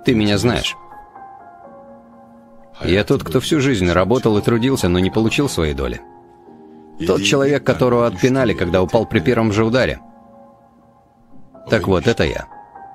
Ты меня знаешь. Я тот, кто всю жизнь работал и трудился, но не получил своей доли. Тот человек, которого отпинали, когда упал при первом же ударе. Так вот, это я.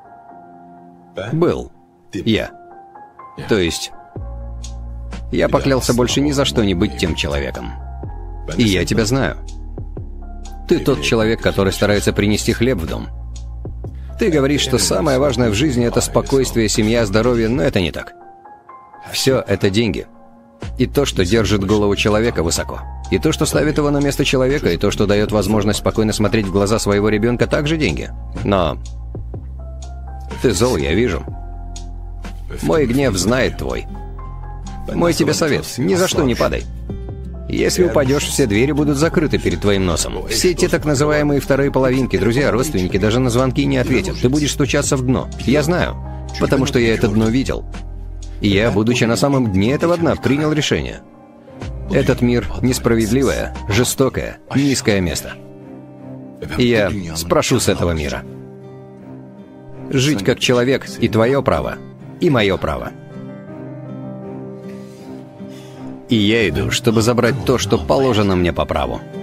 Был. Я. То есть, я поклялся больше ни за что не быть тем человеком. И я тебя знаю. Ты тот человек, который старается принести хлеб в дом. Ты говоришь, что самое важное в жизни — это спокойствие, семья, здоровье, но это не так. Все это деньги. И то, что держит голову человека высоко. И то, что ставит его на место человека, и то, что дает возможность спокойно смотреть в глаза своего ребенка, также деньги. Но ты зол, я вижу. Мой гнев знает твой. Мой тебе совет: ни за что не падай. Если упадешь, все двери будут закрыты перед твоим носом. Все те так называемые вторые половинки, друзья, родственники, даже на звонки не ответят. Ты будешь стучаться в дно. Я знаю, потому что я это дно видел. И я, будучи на самом дне этого дна, принял решение. Этот мир — несправедливое, жестокое, низкое место. И я спрошу с этого мира. Жить как человек — и твое право, и мое право. И я иду, чтобы забрать то, что положено мне по праву.